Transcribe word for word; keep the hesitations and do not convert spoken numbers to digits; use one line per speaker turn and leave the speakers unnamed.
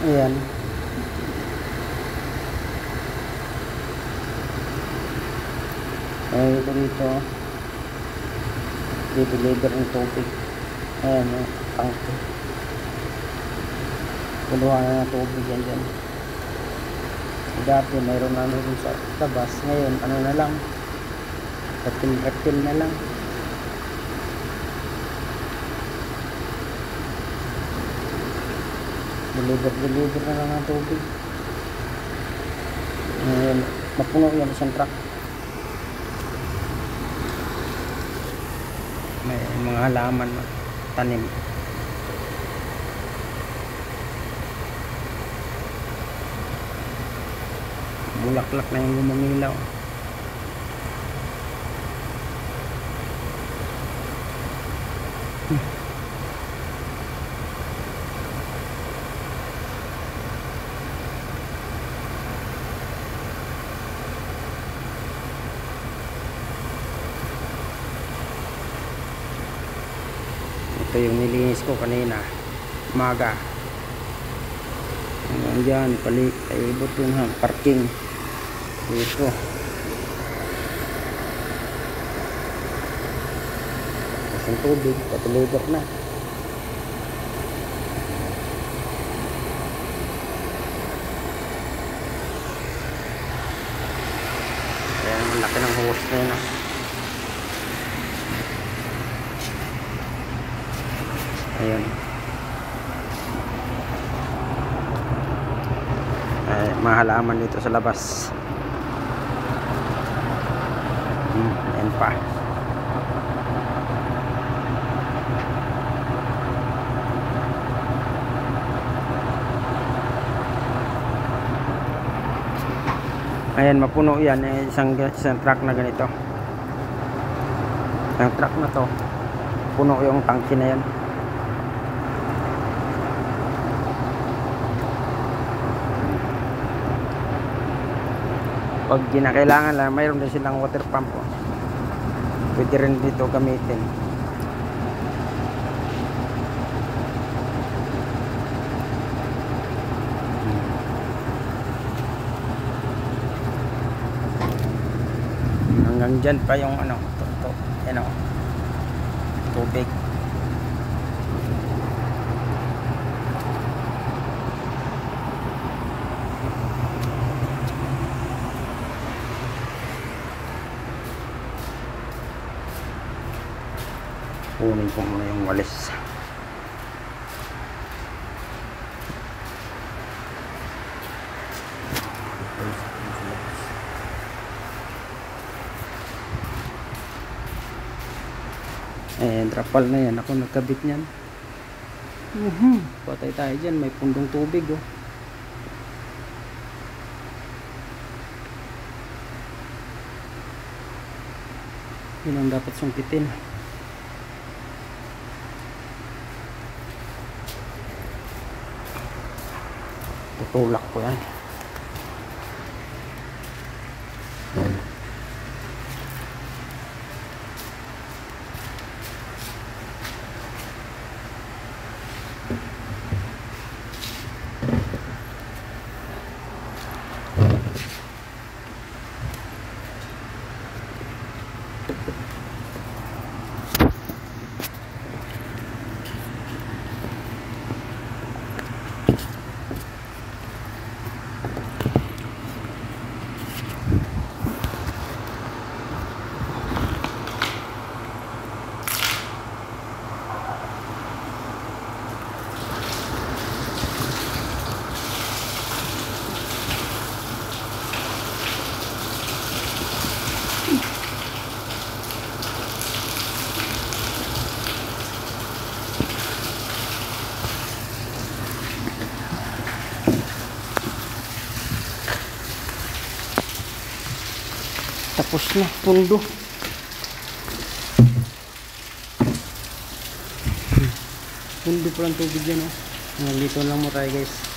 Ayan. Ay, ito dito. Deliver ng tubig. Ayan, yung tangke. Puluhan na ng tubig yan dyan. Dati mayroon na rin sa labas. Ngayon, ano na lang. Reptil-reptil na lang. Deliver-deliver na lang ng tubig. Ngayon, mapuno yan isang truck. May mga halaman, tanim. Bulaklak na yung lumangilaw. Hmm. Ito yung nilinis ko kanina umaga. Hanggang dyan palik ay ibot yung parking dito. Isang tubig patiliver na. Kaya ang laki ng hose na yun, ah. Ayun. Ay, mahalaman dito sa labas. Hmm, ayan pa. Ayan, mapuno yan. Eh, isang, isang truck na ganito. Ang truck na to, puno yung tangke na yan. Pag ginakailangan lang, mayroon din silang water pump, oh. Pwede rin dito gamitin. Hanggang dyan pa yung ano, to, to, ano, tubig. Kunin ko muna yung walis. Eh, trapal na yan. Ako nagkabit niyan. Uh-huh. Patay tayo dyan. May pundong tubig, oh. Yun ang dapat sungkitin. Tutulak ko yan. Tapos na, pundo. Pundo pa lang tubig yan, oh. Nandito lang mo tayo, guys.